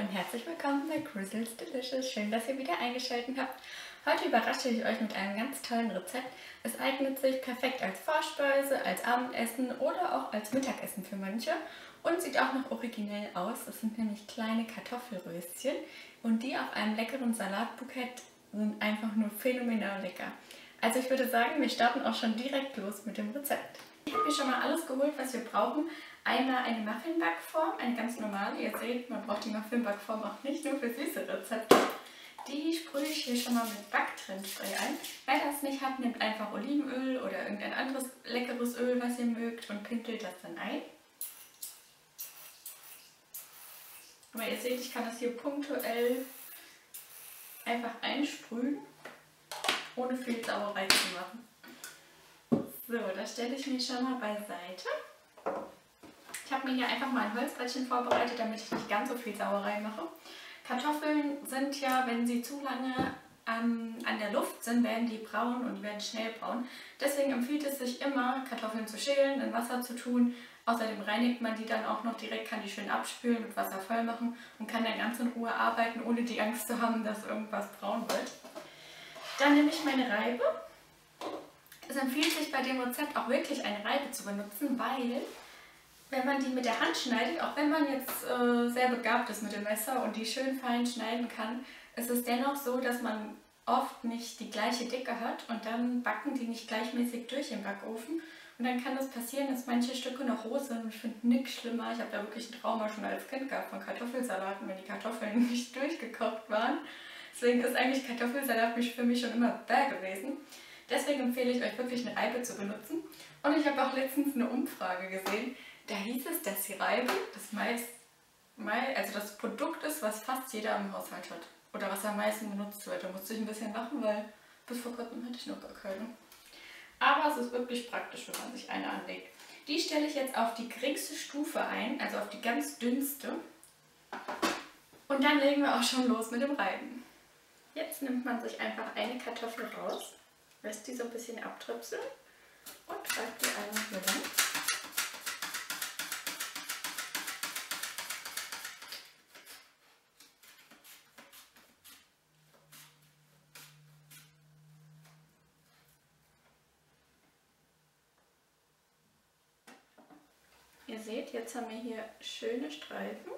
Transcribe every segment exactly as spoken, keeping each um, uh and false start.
und herzlich willkommen bei Grizzles Delicious. Schön, dass ihr wieder eingeschaltet habt. Heute überrasche ich euch mit einem ganz tollen Rezept. Es eignet sich perfekt als Vorspeise, als Abendessen oder auch als Mittagessen für manche und sieht auch noch originell aus. Das sind nämlich kleine Kartoffelröschen und die auf einem leckeren Salatbukett sind einfach nur phänomenal lecker. Also ich würde sagen, wir starten auch schon direkt los mit dem Rezept. Ich habe hier schon mal alles geholt, was wir brauchen. Einmal eine Muffinbackform, eine ganz normale. Ihr seht, man braucht die Muffinbackform auch nicht nur für süße Rezepte. Die sprühe ich hier schon mal mit Backtrennspray ein. Wer das nicht hat, nehmt einfach Olivenöl oder irgendein anderes leckeres Öl, was ihr mögt, und pinkelt das dann ein. Aber ihr seht, ich kann das hier punktuell einfach einsprühen, ohne viel Sauerei zu machen. So, das stelle ich mir schon mal beiseite. Ich habe mir hier einfach mal ein Holzbrettchen vorbereitet, damit ich nicht ganz so viel Sauerei mache. Kartoffeln sind ja, wenn sie zu lange ähm, an der Luft sind, werden die braun und die werden schnell braun. Deswegen empfiehlt es sich immer, Kartoffeln zu schälen, in Wasser zu tun. Außerdem reinigt man die dann auch noch direkt, kann die schön abspülen, mit Wasser voll machen und kann dann ganz in Ruhe arbeiten, ohne die Angst zu haben, dass irgendwas braun wird. Dann nehme ich meine Reibe. Es empfiehlt sich bei dem Rezept auch wirklich eine Reibe zu benutzen, weil wenn man die mit der Hand schneidet, auch wenn man jetzt äh, sehr begabt ist mit dem Messer und die schön fein schneiden kann, ist es dennoch so, dass man oft nicht die gleiche Dicke hat und dann backen die nicht gleichmäßig durch im Backofen. Und dann kann es passieren, dass manche Stücke noch roh sind und ich finde nichts schlimmer. Ich habe da wirklich ein Trauma schon als Kind gehabt von Kartoffelsalaten, wenn die Kartoffeln nicht durchgekocht waren. Deswegen ist eigentlich Kartoffelsalat für mich schon immer bäh gewesen. Deswegen empfehle ich euch wirklich eine Reibe zu benutzen. Und ich habe auch letztens eine Umfrage gesehen. Da hieß es, dass die Reibe das, meist, also das Produkt ist, was fast jeder im Haushalt hat. Oder was am meisten benutzt wird. Da musste ich ein bisschen lachen, weil bis vor kurzem hatte ich noch gar keine. Aber es ist wirklich praktisch, wenn man sich eine anlegt. Die stelle ich jetzt auf die geringste Stufe ein, also auf die ganz dünnste. Und dann legen wir auch schon los mit dem Reiben. Jetzt nimmt man sich einfach eine Kartoffel raus, lässt die so ein bisschen abtröpseln und reibt die einmal hier lang. Ihr seht, jetzt haben wir hier schöne Streifen.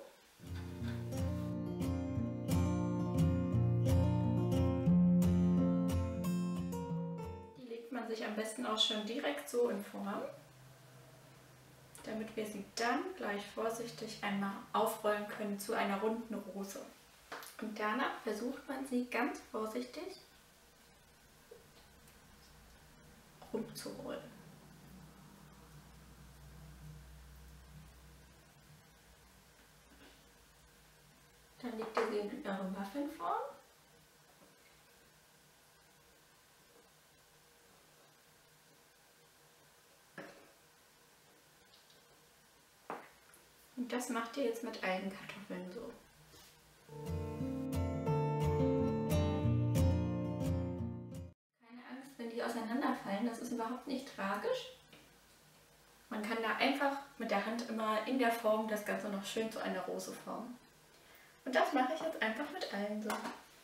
Die legt man sich am besten auch schon direkt so in Form, damit wir sie dann gleich vorsichtig einmal aufrollen können zu einer runden Rose. Und danach versucht man sie ganz vorsichtig rumzurollen. Dann legt ihr sie in eure Muffinform. Und das macht ihr jetzt mit allen Kartoffeln so. Keine Angst, wenn die auseinanderfallen, das ist überhaupt nicht tragisch. Man kann da einfach mit der Hand immer in der Form das Ganze noch schön zu einer Rose formen. Und das mache ich jetzt einfach mit allen so.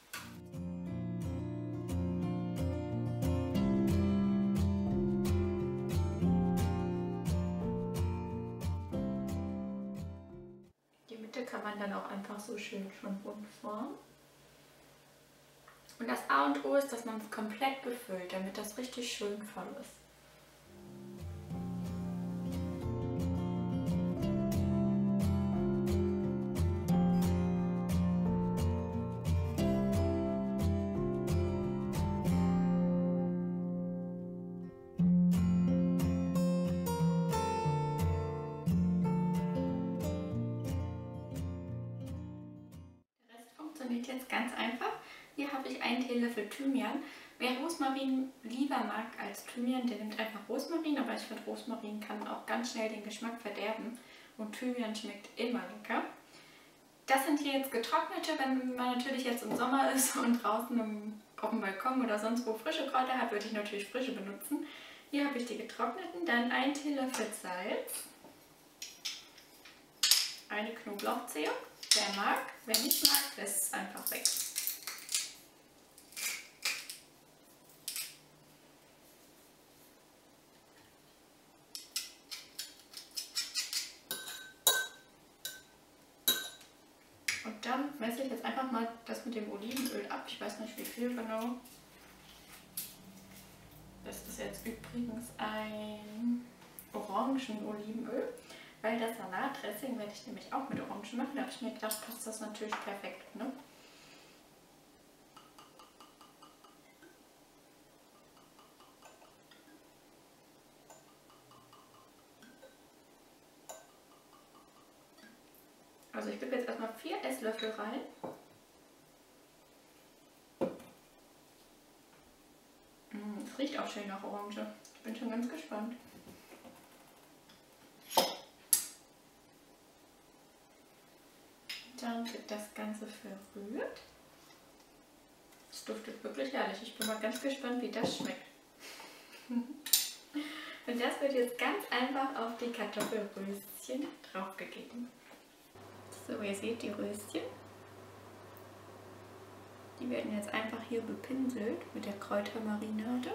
Die Mitte kann man dann auch einfach so schön schon rund formen. Und das A und O ist, dass man es komplett befüllt, damit das richtig schön voll ist. Funktioniert jetzt ganz einfach. Hier habe ich einen Teelöffel Thymian. Wer Rosmarin lieber mag als Thymian, der nimmt einfach Rosmarin, aber ich finde, Rosmarin kann auch ganz schnell den Geschmack verderben und Thymian schmeckt immer lecker. Das sind hier jetzt getrocknete, wenn man natürlich jetzt im Sommer ist und draußen im, auf dem Balkon oder sonst wo frische Kräuter hat, würde ich natürlich frische benutzen. Hier habe ich die getrockneten, dann ein Teelöffel Salz, eine Knoblauchzehe. Wer mag, wer nicht mag, lässt es einfach weg. Und dann messe ich jetzt einfach mal das mit dem Olivenöl ab. Ich weiß nicht wie viel genau. Das ist jetzt übrigens ein Orangen-Olivenöl, weil das Salatdressing werde ich nämlich auch mit Orangen machen. Da habe ich mir gedacht, passt das natürlich perfekt, ne? Also ich gebe jetzt erstmal vier Esslöffel rein. Es riecht auch schön nach Orange. Ich bin schon ganz gespannt. Dann wird das Ganze verrührt. Es duftet wirklich herrlich. Ich bin mal ganz gespannt, wie das schmeckt. Und das wird jetzt ganz einfach auf die Kartoffelröschen draufgegeben. So, ihr seht die Röschen. Die werden jetzt einfach hier bepinselt mit der Kräutermarinade.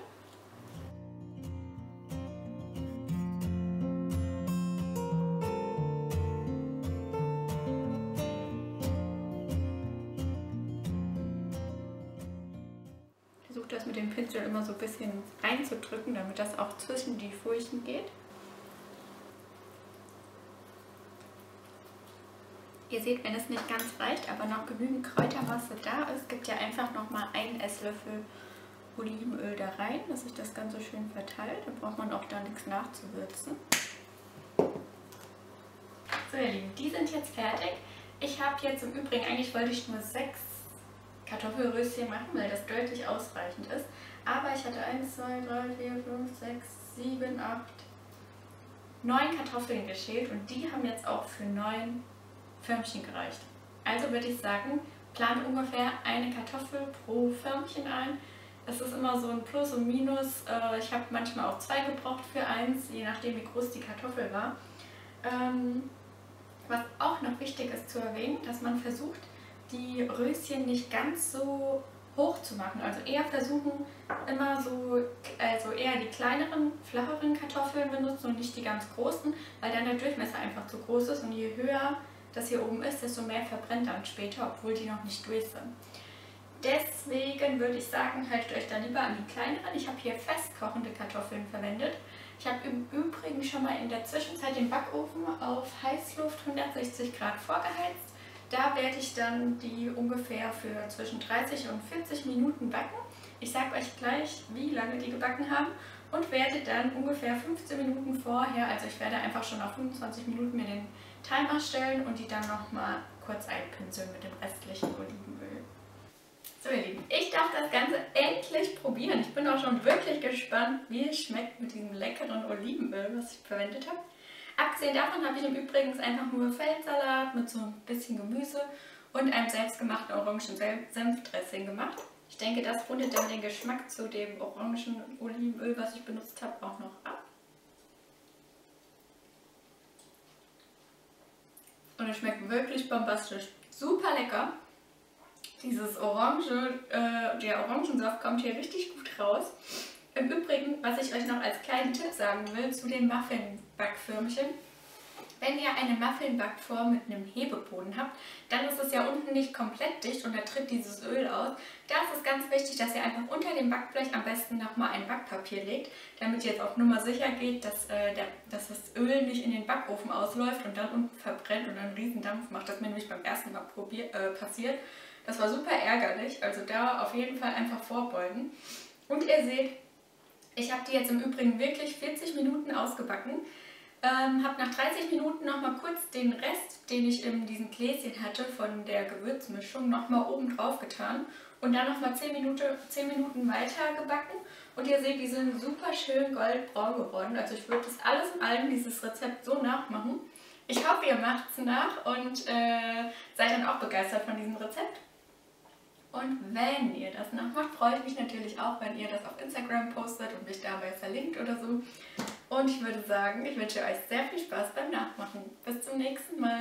Ich versuche das mit dem Pinsel immer so ein bisschen reinzudrücken, damit das auch zwischen die Furchen geht. Ihr seht, wenn es nicht ganz reicht, aber noch genügend Kräutermasse da ist, gibt ihr einfach nochmal einen Esslöffel Olivenöl da rein, dass sich das Ganze schön verteilt. Da braucht man auch da nichts nachzuwürzen. So ihr Lieben, die sind jetzt fertig. Ich habe jetzt im Übrigen, eigentlich wollte ich nur sechs Kartoffelröschen machen, weil das deutlich ausreichend ist. Aber ich hatte eins, zwei, drei, vier, fünf, sechs, sieben, acht, neun Kartoffeln geschält und die haben jetzt auch für neun Förmchen gereicht. Also würde ich sagen, plane ungefähr eine Kartoffel pro Förmchen ein. Das ist immer so ein Plus und Minus. Ich habe manchmal auch zwei gebraucht für eins, je nachdem wie groß die Kartoffel war. Was auch noch wichtig ist zu erwähnen, dass man versucht, die Röschen nicht ganz so hoch zu machen. Also eher versuchen, immer so, also eher die kleineren, flacheren Kartoffeln benutzen und nicht die ganz großen, weil dann der Durchmesser einfach zu groß ist und je höher das hier oben ist, desto mehr verbrennt dann später, obwohl die noch nicht durch sind. Deswegen würde ich sagen, haltet euch da lieber an die kleineren. Ich habe hier festkochende Kartoffeln verwendet. Ich habe im Übrigen schon mal in der Zwischenzeit den Backofen auf Heißluft hundertsechzig Grad vorgeheizt. Da werde ich dann die ungefähr für zwischen dreißig und vierzig Minuten backen. Ich sage euch gleich, wie lange die gebacken haben und werde dann ungefähr fünfzehn Minuten vorher, also ich werde einfach schon auf fünfundzwanzig Minuten mir den Timer stellen und die dann nochmal kurz einpinseln mit dem restlichen Olivenöl. So ihr Lieben, ich darf das Ganze endlich probieren. Ich bin auch schon wirklich gespannt, wie es schmeckt mit diesem leckeren Olivenöl, was ich verwendet habe. Abgesehen davon habe ich im Übrigen einfach nur Feldsalat mit so ein bisschen Gemüse und einem selbstgemachten Orangen-Senfdressing gemacht. Ich denke, das rundet dann den Geschmack zu dem orangen Olivenöl, was ich benutzt habe, auch noch ab. Und es schmeckt wirklich bombastisch. Super lecker. Dieses Orange, äh, der Orangensaft kommt hier richtig gut raus. Im Übrigen, was ich euch noch als kleinen Tipp sagen will zu den Muffin-Backförmchen. Wenn ihr eine Muffin-Backform mit einem Hebeboden habt, dann ist es ja unten nicht komplett dicht und da tritt dieses Öl aus. Da ist es ganz wichtig, dass ihr einfach unter dem Backblech am besten nochmal ein Backpapier legt, damit ihr jetzt auf Nummer sicher geht, dass, äh, der, dass das Öl nicht in den Backofen ausläuft und dann unten verbrennt und einen riesen Dampf macht. Das ist mir nämlich beim ersten Mal probier, äh, passiert. Das war super ärgerlich, also da auf jeden Fall einfach vorbeugen. Und ihr seht, ich habe die jetzt im Übrigen wirklich vierzig Minuten ausgebacken. Ähm, habe nach dreißig Minuten nochmal kurz den Rest, den ich in diesem Gläschen hatte von der Gewürzmischung, nochmal oben drauf getan und dann nochmal zehn Minuten, zehn Minuten weiter gebacken. Und ihr seht, die sind super schön goldbraun geworden. Also ich würde das alles in allem, dieses Rezept so nachmachen. Ich hoffe, ihr macht es nach und äh, seid dann auch begeistert von diesem Rezept. Und wenn ihr das nachmacht, freue ich mich natürlich auch, wenn ihr das auf Instagram postet und mich dabei verlinkt oder so. Und ich würde sagen, ich wünsche euch sehr viel Spaß beim Nachmachen. Bis zum nächsten Mal.